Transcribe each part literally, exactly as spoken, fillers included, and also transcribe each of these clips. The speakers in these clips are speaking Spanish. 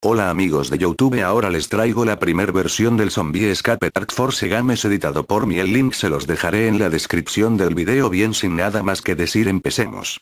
Hola amigos de YouTube, ahora les traigo la primer versión del Zombie Escape Task Force Games editado por mí. El link se los dejaré en la descripción del video. Bien, sin nada más que decir, empecemos.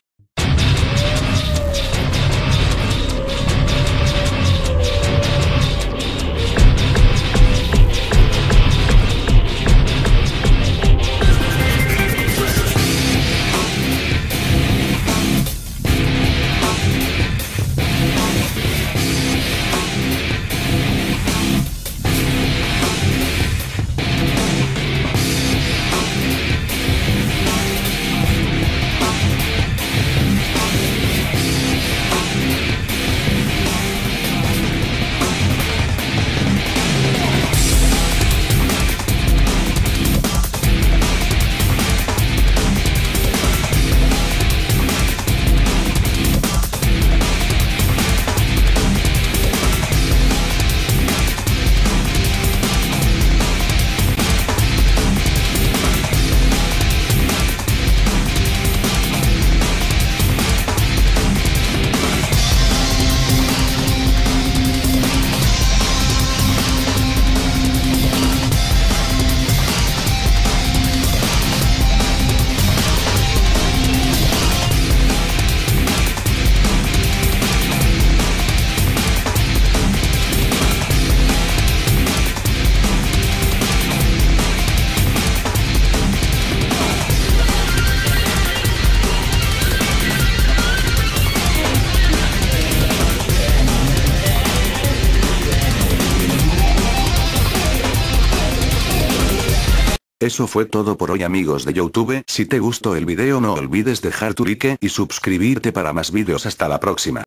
Eso fue todo por hoy amigos de YouTube. Si te gustó el video no olvides dejar tu like y suscribirte para más vídeos. Hasta la próxima.